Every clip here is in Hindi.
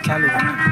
चालू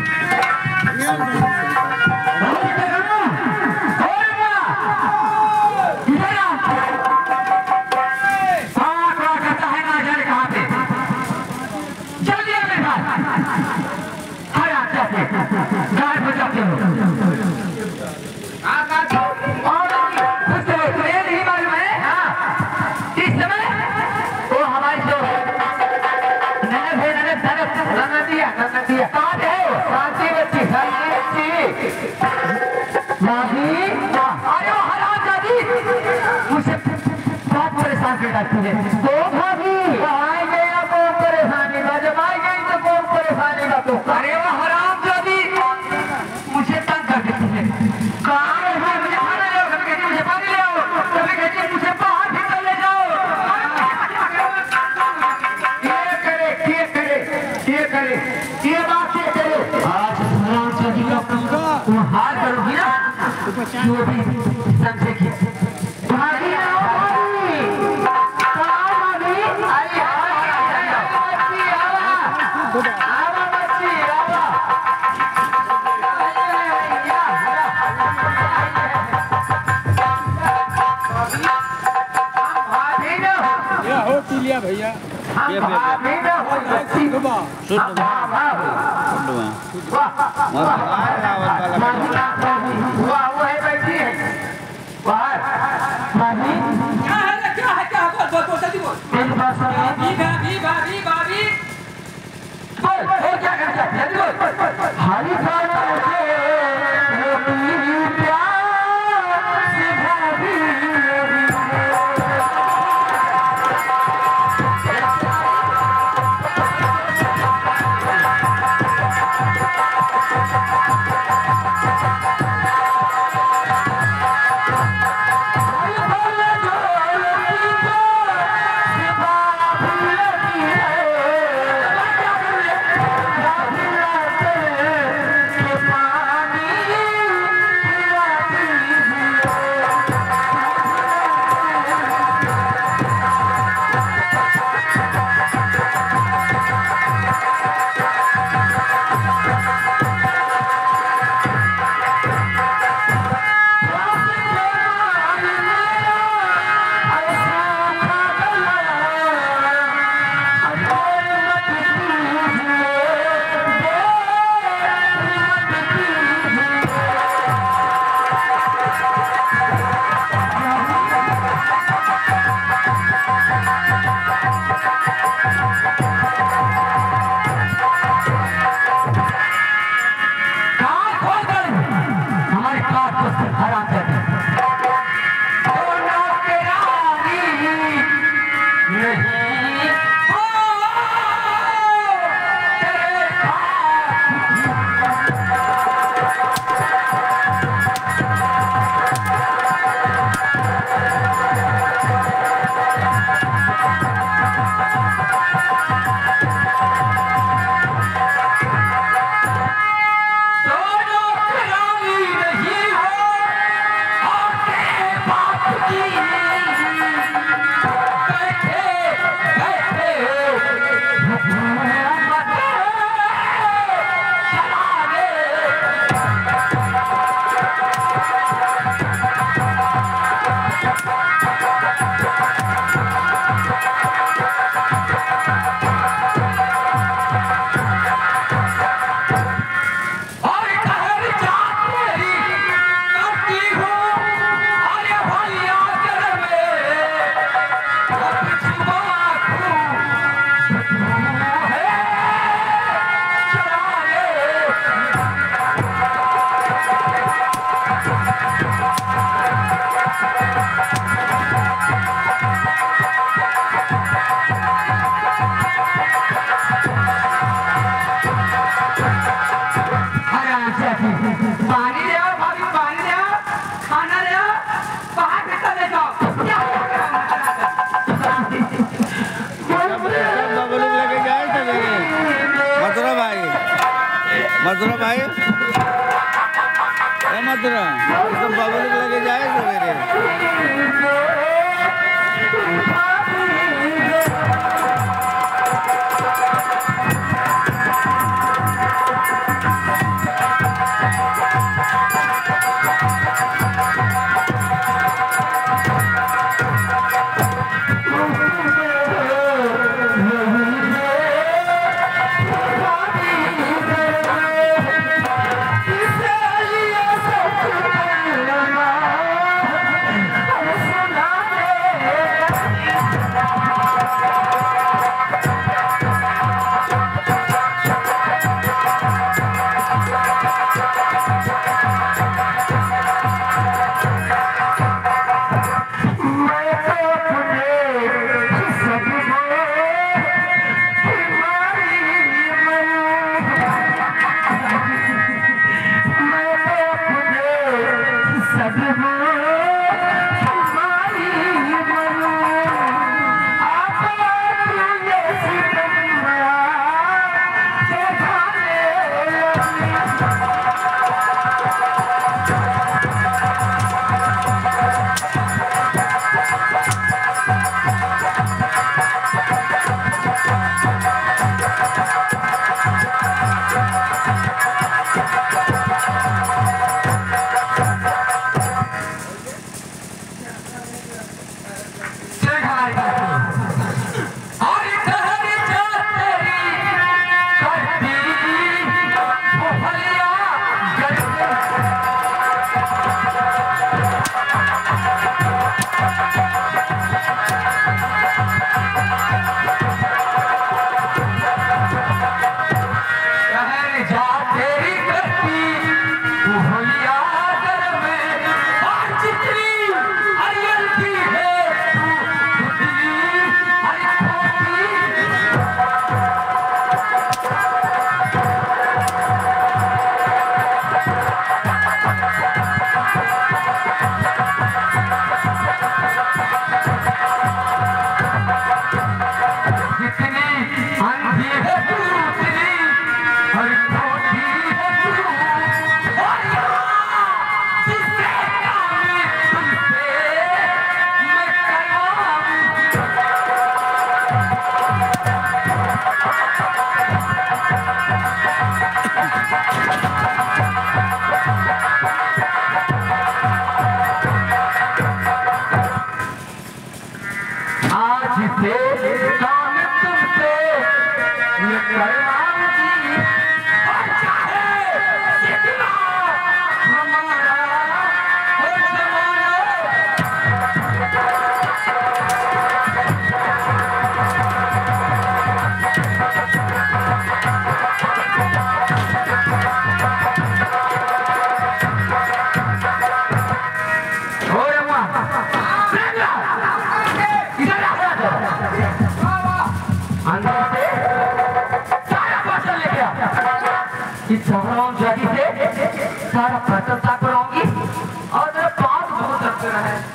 तो भाभी आएंगे या कौन परेशानी का, जब आएंगे तो कौन परेशानी का। तो अरे वो हराम जादी मुझे तंग कर देती है। कहाँ है मुझे खाना ले आओ, कभी कहती मुझे पानी ले आओ, कभी कहती मुझे बाहर भीतर ले जाओ। ये बात ये करे। आज हराम जादी का तुम हार करोगी ना, जो भी समझेगी। भाभी लिया भैया ये मधुरा भाई मधुरा सब बबल लगे जाए सवेरे सारा फसल साफ कराऊंगी और मेरे पाँव बहुत दर्द कर रहा है।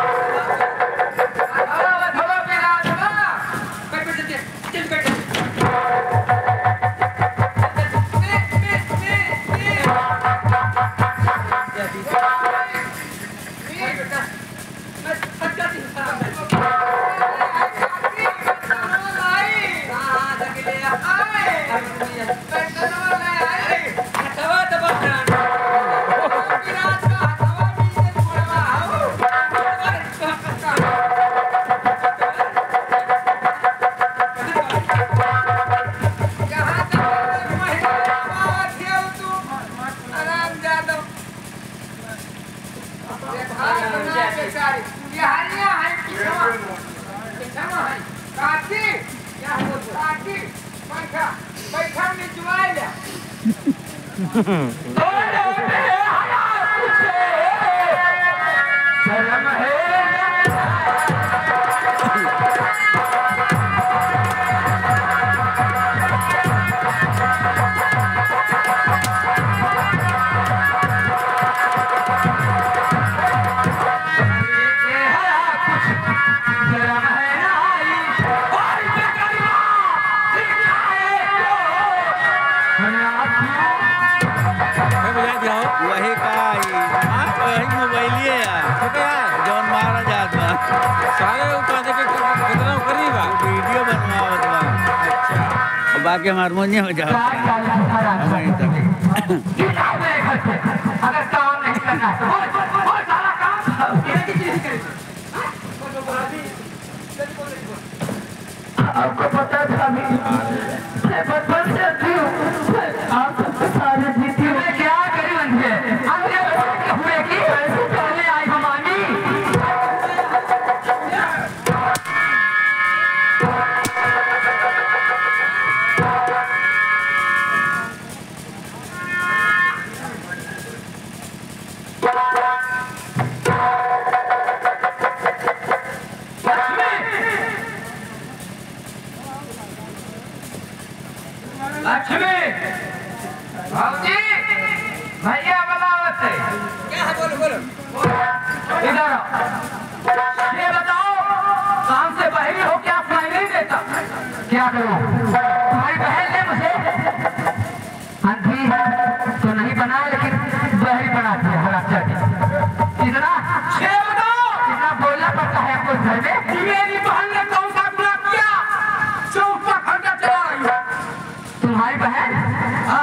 वही का वही मोबाइल जौन मारा जात बा सारे कितना करीब वीडियो बनवावत बा। अच्छा बाकी हम हारमोनियम हो जाओ अगर काम नहीं करना है वो सारा काम आपको पता था मैं बचपन से अच्छी हूँ आप सारे जीती हूँ क्या करी बन हुए कि पहले आई हमारी लक्ष्मी भाजी भैया बनावत है क्या है बोलो बोलो इधर ये बताओ काम से बहरी हो क्या सुनाई नहीं देता क्या करूं तुम्हारी बहन ने मुझे अंधी तो नहीं बनाया लेकिन बहरी बना दिया हरा इतना ये बताओ इतना बोलना पड़ता है आपको घर में मेरी बहन ने कौन सा गुनाह किया जो उसका खर्चा चला रही है तुम्हारी बहन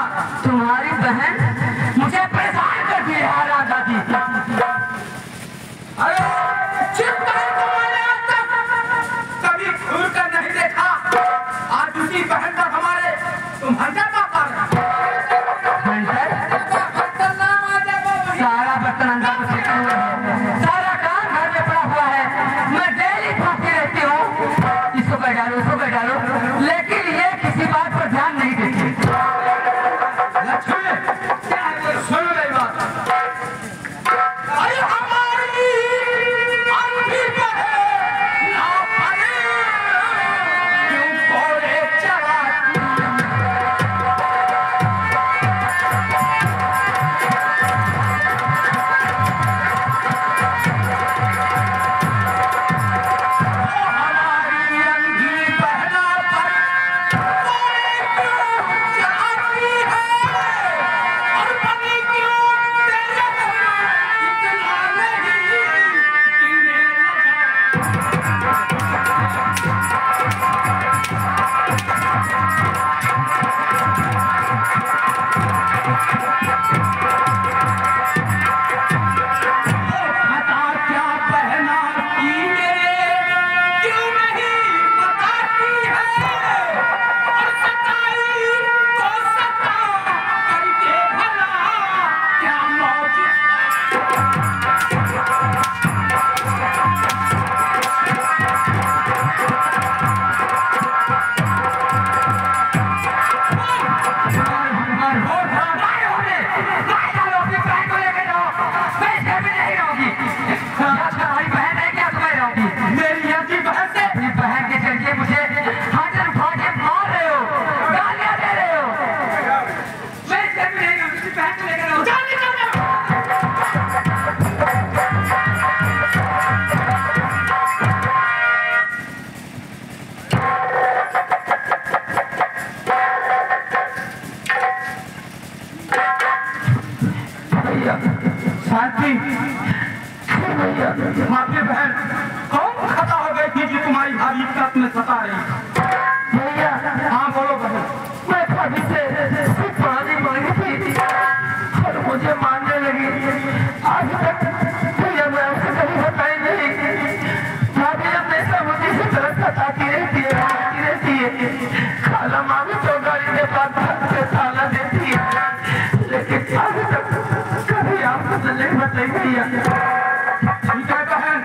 शांति भैया माफी बहन कौन खता हो गई थी कि तुम्हारी भाभी इतना तुम्हें सता रही भैया? हाँ बोलो बहन। मैं भाभी से सिर्फ पानी मांगी थी और मुझे मानने लगी। आज तक भैया मैं उसे कभी बताई नहीं। भाभी हमेशा मुझे इसी तरह सताती रहती है। खाला माँ भी तो गाड़ी के पास ताला देती है, लेकिन आज तक कभी आपको नहीं बताई भैया। ठीक है बहन,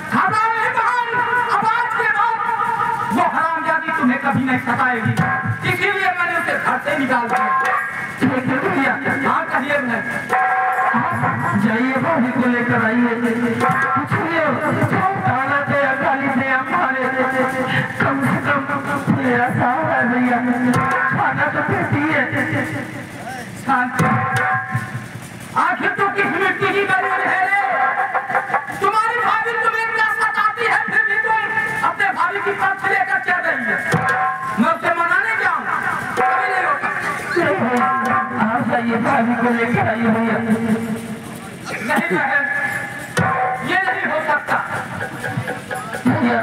आवाज के दो। वो हरामजादी तुम्हें कभी नहीं सताएगी, इसीलिए मैंने उसे घर से निकाल दिया। हाँ कहिए बहन। जाइए भाभी को लेकर आइए, पूछिए ताला दे गाली दे हमारे, कम से कम मेरा सहारा है भैया, खाना तो देती है। आखिर तो किस मिट्टी की बनी है रे? तुम्हारी भाभी तुम्हें क्या सताती है, फिर भी तुम अपने भाभी की पक्ष लेकर चल रही है। मैं उसे मनाने जाऊंगा, कभी नहीं होगा। आप जाइए भाभी को लेकर आइए भैया। नहीं बहन, ये नहीं हो सकता भैया।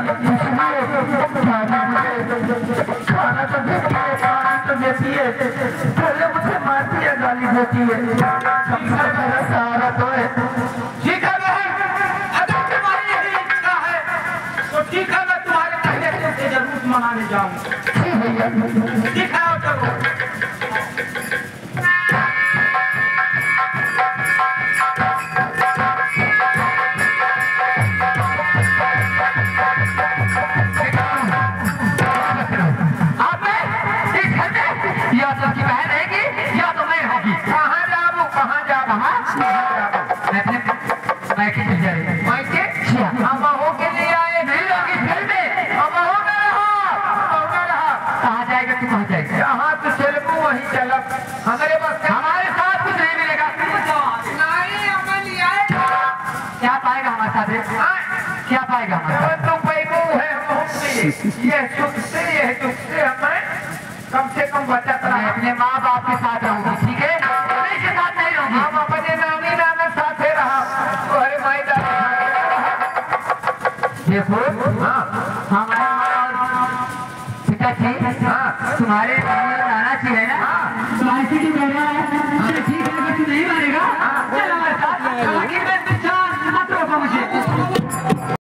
खाना तो देती है, पानी तो देती है, पहले मुझे मारती है, गाली देती है, मेरा सहारा तो है। ठीक है बहन, अगर तुम्हारी यही इच्छा है तो ठीक है, मैं तुम्हारे कहने से उसे जरूर मनाने जाऊंगा। ठीक भैया, ठीक है आओ चलो। हमारे साथ कुछ नहीं मिलेगा। नहीं हमें लिया क्या पाएगा हमारे साथ? क्या पाएगा हमारे साथ? तो पैगो है ये सुख से हमें कम से कम बचत रहा। अपने माँ बाप के साथ रहूंगी, ठीक है? किसी के साथ नहीं रहूंगी। हम अपने नानी नाना साथ ही रहा। अरे भाई देखो, हमारे पिताजी तुम्हारे नाना जी है ना, तुम्हारी